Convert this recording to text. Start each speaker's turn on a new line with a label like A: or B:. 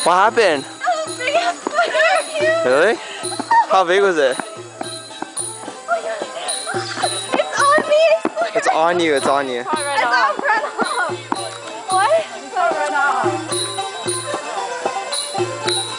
A: What happened?
B: Big ass spider!
A: Really? How big was it?
B: It's on me!
A: It's on you, it's on you.
B: It's on